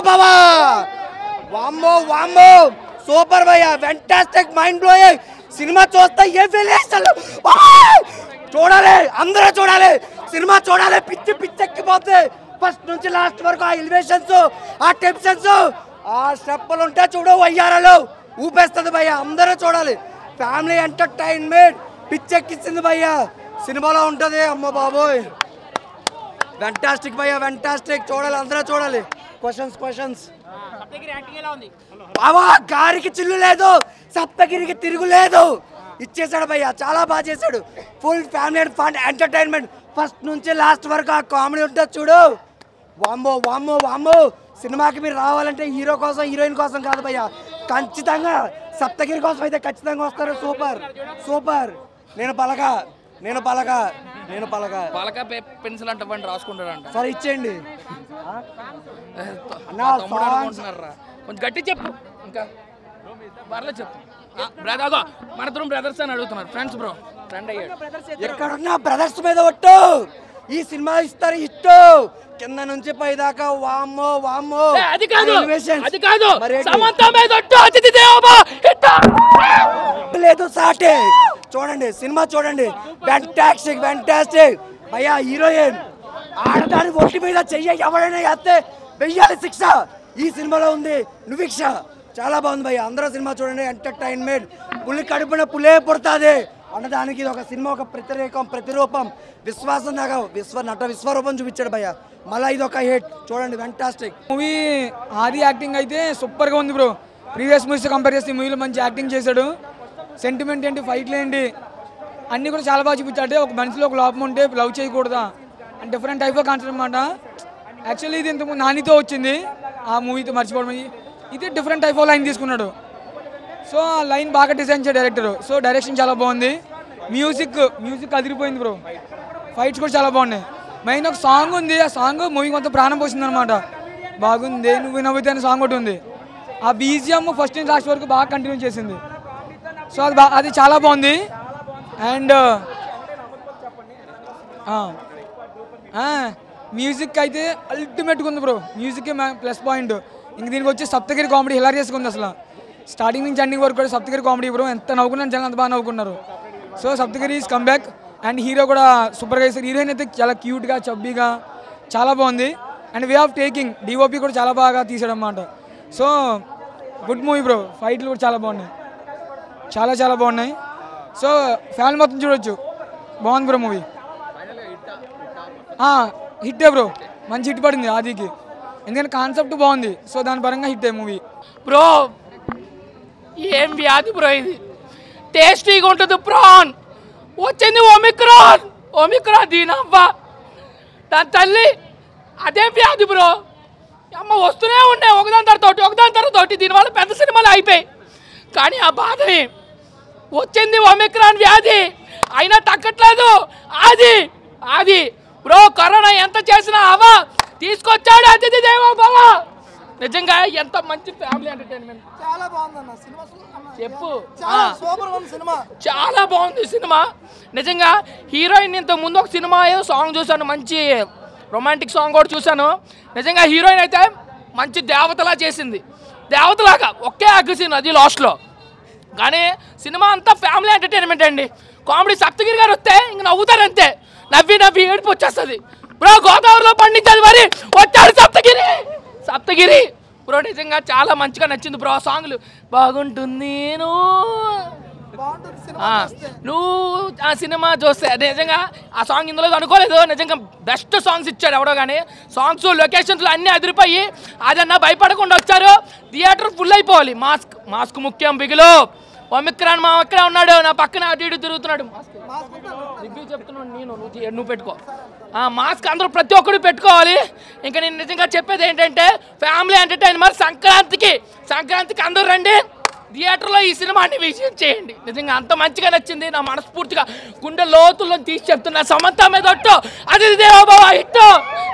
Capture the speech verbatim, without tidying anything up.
భవ వామ్మో వామ్మో సూపర్ భయ్య ఫెంటాస్టిక్ మైండ్ బ్లోయింగ్ సినిమా చూస్తే ఏ ఫీల్ అసలు చూడాలి అందరూ చూడాలి సినిమా చూడాలి పిచ్చి పిచ్చెక్కిపోతే ఫస్ట్ నుంచి లాస్ట్ వరకు ఆ ఎలివేషన్స్ ఆ టెన్షన్స్ ఆ స్టెప్పులు ఉంటే చూడు వయ్యారాలు ఊపేస్తుంది భయ్య అందరూ చూడాలి ఫ్యామిలీ ఎంటర్టైన్మెంట్ పిచ్చెక్కించింది భయ్య సినిమాలో ఉంటుంది అమ్మ బాబోయ్ ఫెంటాస్టిక్ భయ్య ఫెంటాస్టిక్ చూడాలి అందరూ చూడాలి క్వశ్చన్స్ క్వశ్చన్స్ బాబా గారికి చిల్లు లేదు సప్తగిరికి తిరుగు లేదు ఇచ్చేసాడు భయ్య చాలా బాగా చేశాడు full family and fun entertainment first నుంచి లాస్ట్ వరకు ఆ కామెడీ ఉంటుంది చూడు వామ్మో వామ్మో వామ్మో సినిమాకి మీరు రావాలంటే హీరో కోసం హీరోయిన్ కోసం కాదు భయ్య ఖచ్చితంగా సప్తగిరి కోసం అయితే ఖచ్చితంగా వస్తారు సూపర్ సూపర్ నేను పలక నేను పలక నేను పలక పలక పెన్సిల్ అంటే బండి రాసుకుంటాడంట సరే ఇచ్చేయండి కొంచెం గట్టి చెప్పు ఇంకా పర్లేదు చెప్పు బ్రదర్ మన ఇద్దరం బ్రదర్స్ అని అడుగుతున్నారు ఫ్రెండ్స్ బ్రో ఫ్రెండ్ అయ్యాడు ఎక్కడున్నా బ్రదర్స్ మీద ఒట్టు ఈ సినిమా ఇస్తారు ఇట్టు కింద నుంచి పై దాకా వామ్మో వామ్మో అది కాదు అది కాదు సమంత మీద ఒట్టు అతిథి దేవో లేదు సాటే చూడండి సినిమా చూడండి ఫెంటాస్టిక్ ఫెంటాస్టిక్ భయ్యా హీరోయిన్ ఆడదాని ఒంటి మీద చెయ్యి ఎవరైనా వేస్తే వెయ్యాలి శిక్ష ఈ సినిమాలో ఉంది నువ్విక్ష చాలా బాగుంది భయ్య అందరూ సినిమా చూడండి ఎంటర్టైన్మెంట్ పులి కడుపున పులే పుడతాది అన్నదానికి ఇది ఒక సినిమా ఒక ప్రతిరేకం ప్రతిరూపం విశ్వాసం దాకా విశ్వ నట విశ్వరూపం చూపించాడు భయ్య మళ్ళీ ఇది ఒక హిట్ చూడండి ఫెంటాస్టిక్ మూవీ ఆది యాక్టింగ్ అయితే సూపర్గా ఉంది బ్రో ప్రీవియస్ మూవీస్ కంపేర్ చేస్తే మూవీలో మంచి యాక్టింగ్ చేశాడు సెంటిమెంట్ ఏంటి ఫైట్లు ఏంటి అన్నీ కూడా చాలా బాగా చూపించాడు ఒక మనిషిలో ఒక లోపం ఉంటే లవ్ చేయకూడదా and different type of concept అనమాట యాక్చువల్లీ ఇది ఇంతకు నానితో వచ్చింది ఆ మూవీతో మర్చిపోవడం ఇది డిఫరెంట్ టైప్ ఆఫ్ లైన్ తీసుకున్నాడు సో ఆ లైన్ బాగా డిజైన్ చేయ డైరెక్టర్ సో డైరెక్షన్ చాలా బాగుంది మ్యూజిక్ మ్యూజిక్ అదిరిపోయింది బ్రో ఫైట్స్ కూడా చాలా బాగున్నాయి మెయిన్ ఒక సాంగ్ ఉంది ఆ సాంగ్ మూవీ మొత్తం ప్రాణం పోసింది అనమాట బాగుంది నువ్వు నవ్వుతే అనే సాంగ్ ఒకటి ఉంది ఆ బీజిఎం ఫస్ట్ నుంచి లాస్ట్ వరకు బాగా కంటిన్యూ చేసింది సో అది బా అది చాలా బాగుంది అండ్ మ్యూజిక్ అయితే అల్టిమేట్గా ఉంది బ్రో మ్యూజిక్ ప్లస్ పాయింట్ ఇంక దీనికి వచ్చి సప్తగిరి కామెడీ హిలారియస్గా ఉంది అసలు స్టార్టింగ్ నుంచి ఎండింగ్ వరకు కూడా సప్తగిరి కామెడీ బ్రో ఎంత నవ్వుకున్నాను జనం అంత బాగా నవ్వుకున్నారు so Saptagiri is comeback and hero కూడా సూపర్గా చేశారు హీరోయిన్ అయితే చాలా క్యూట్గా చబ్బీగా చాలా బాగుంది and way of taking DOP కూడా చాలా బాగా తీసాడు అన్నమాట సో గుడ్ మూవీ బ్రో ఫైట్లు కూడా చాలా బాగున్నాయి చాలా చాలా బాగున్నాయి సో ఫ్యామిలీ మొత్తం చూడొచ్చు బాగుంది బ్రో మూవీ హిట్టే బ్రో మంచి హిట్ పడింది ఆదికి ఎందుకంటే కాన్సెప్ట్ బాగుంది సో దాని పరంగా హిట్ అయ్యి మూవీ బ్రో ఏం వ్యాధి బ్రో ఇది టేస్టీగా ఉంటుంది ప్రాన్ వచ్చింది ఒమిక్రాన్ ఒమిక్రాన్ దీనవ్వా దాని తల్లి అదేం వ్యాధి బ్రో అమ్మ వస్తూనే ఉన్నాయి ఒకదాని తరతోటి ఒకదాని తరతోటి దీనివల్ల పెద్ద సినిమాలు అయిపోయాయి కానీ ఆ బాధని వచ్చింది ఒమిక్రాన్ వ్యాధి అయినా తగ్గట్లేదు అది అది బ్రో కరోనా ఎంత చేసినా అవా తీసుకొచ్చాడు అతిథి దేవో భవ నిజంగా ఎంత మంచి ఫ్యామిలీ ఎంటర్టైన్మెంట్ చాలా బాగుందన్న సినిమా చెప్పు సూపర్ ఉంది సినిమా చాలా బాగుంది సినిమా నిజంగా హీరోయిన్ ఇంత ముందు ఒక సినిమా ఏదో సాంగ్ చూసాను మంచి రొమాంటిక్ సాంగ్ కూడా చూసాను నిజంగా హీరోయిన్ అయితే మంచి దేవతలా చేసింది దేవతలాగా ఒకే అగ్రసీన్ అది లాస్ట్లో కానీ సినిమా అంతా ఫ్యామిలీ ఎంటర్టైన్మెంట్ అండి కామెడీ సప్తగిరి గారు వస్తే ఇంక నవ్వుతారంతే నవ్వి నవ్వి ఏడుపు వచ్చేస్తుంది బ్రో గోదావరిలో పండించేది మరి వచ్చాడు సప్తగిరి సప్తగిరి బ్రో నిజంగా చాలా మంచిగా నచ్చింది బ్రో ఆ సాంగ్లు బాగుంటుంది నువ్వు ఆ సినిమా చూస్తే నిజంగా ఆ సాంగ్ ఇందులో అనుకోలేదు నిజంగా బెస్ట్ సాంగ్స్ ఇచ్చాడు ఎవడో కానీ సాంగ్స్ లొకేషన్స్లో అన్నీ అదిరిపోయి అదన్నా భయపడకుండా వచ్చారు థియేటర్ ఫుల్ అయిపోవాలి మాస్క్ మాస్క్ ముఖ్యం బిగులు ఒమిక్రాన్ మా అక్కడే ఉన్నాడు నా పక్కన అటు ఇటు తిరుగుతున్నాడు రివ్యూ చెప్తున్నాడు నేను నువ్వు నువ్వు పెట్టుకో మాస్క్ అందరూ ప్రతి ఒక్కరు పెట్టుకోవాలి ఇంకా నేను నిజంగా చెప్పేది ఏంటంటే ఫ్యామిలీ ఎంటర్టైన్మెంట్ సంక్రాంతికి సంక్రాంతికి అందరూ రండి థియేటర్లో ఈ సినిమాని విజయం చేయండి నిజంగా అంత మంచిగా నచ్చింది నా మనస్ఫూర్తిగా గుండె లోతుల్లో తీసి చెప్తున్నా సమంత మీద ఒట్టు అతిథి దేవో భవ హిట్